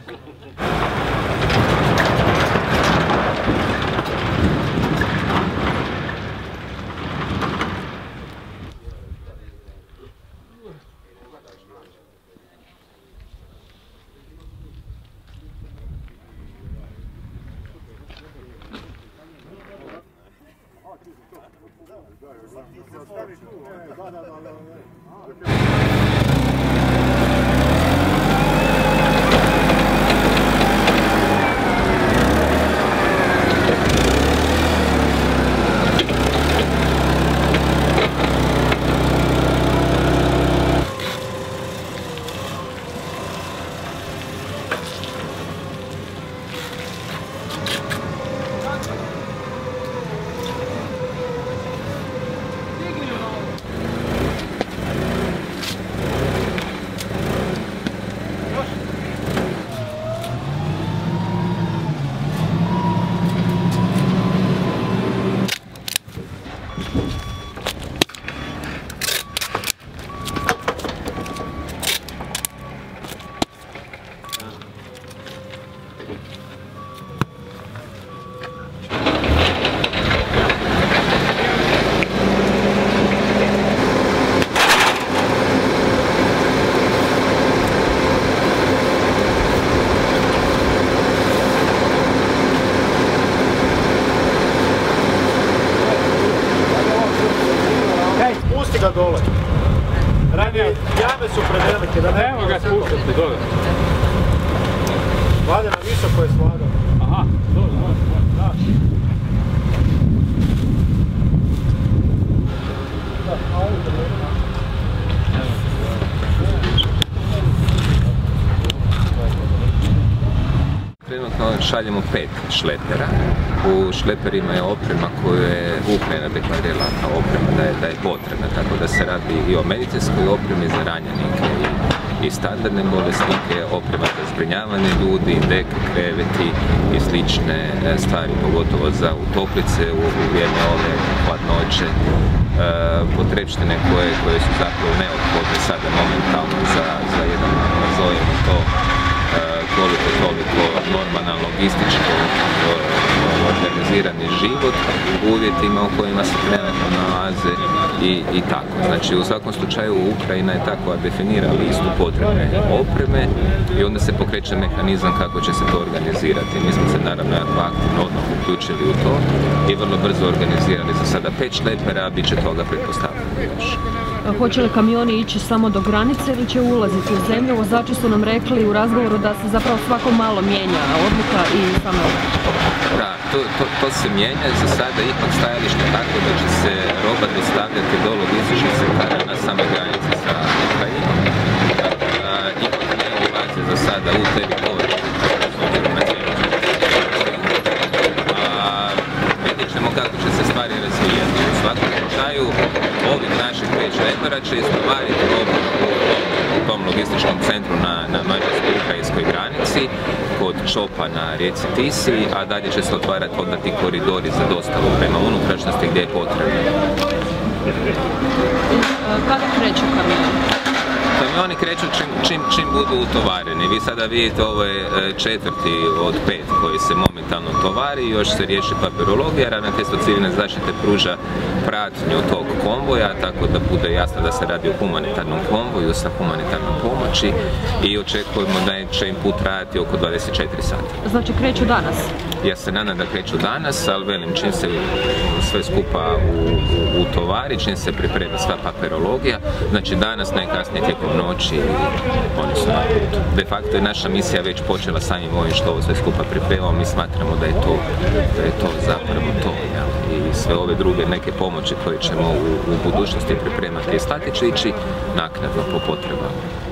Dole. Ranije jame su prevelike, da ne mogu ga spuštati dole. Valja na visoko je slagao. Aha, dole, da. Trenutno šaljemo 5 šlepera. U šleperima je oprema koju je Ukrajina deklarirala kao oprema da je potrebna, tako da se radi i o medicinskoj opremi za ranjenike i standardne bolesnike, oprema za zbrinjavanje ljudi, deke, kreveti i slične stvari, pogotovo za utoplice u vrijeme ove hladnoće, potrepštine koje su zapravo neophodne sada momentalno za jedan, nazovimo to, koliko toliko normalan, logističko organizirani život u uvjetima u kojima se trenutno nalaze i tako. Znači, u svakom slučaju Ukrajina je takva definira listu potrebne opreme i onda se pokreće mehanizam kako će se to organizirati. Mi smo se naravno jako aktivno odmah uključili u to i vrlo brzo organizirali za sada 5 šlepera, a bit će toga pretpostavljeno još. Hoće li kamioni ići samo do granice ili će ulaziti u zemlju? Vozači su nam rekli u razgovoru da se zapravo svako malo mijenja odluka i samo... Da, to se mijenja. Za sada ipak stajalište tako da će se roba dostavljati do logističkih centara na samoj granici sa Ukrajinom. Ipak ne ulazi za sada u teritorij. Vidjet ćemo kako će se stvari razvijati. U svakom slučaju ovih naših 5 šlepera će istovariti robu u tom logističkom centru na mađarsko-ukrajinskoj granici kod čopa na rijeci Tisi, a dalje će se otvarati onda ti koridori za dostavu prema unutrašnjosti gdje je potrebno. Kada kreću kamioni? Kamioni kreću čim budu utovareni. Vi sada vidite, ovo je 4. od 5 koji se momentalno tovari, još se riješi papirologija, Ravnateljstvo civilne zaštite pruža pratnju tog konvoja, tako da bude jasno da se radi o humanitarnom konvoju sa humanitarnom pomoći i očekujemo da će im put trajati oko 24 sata. Znači kreću danas? Ja se nadam da kreću danas, ali velim, čim se sve skupa utovari, čim se pripremi sva papirologija, znači danas najkasnije tijekom noći oni su na putu. De facto je naša misija već počela samim ovim što ovo sve skupa pripremamo, mi smatramo da je to zapravo to. I sve ove druge neke pomoći koje ćemo u budućnosti pripremati i slati će ići naknadno po potrebama.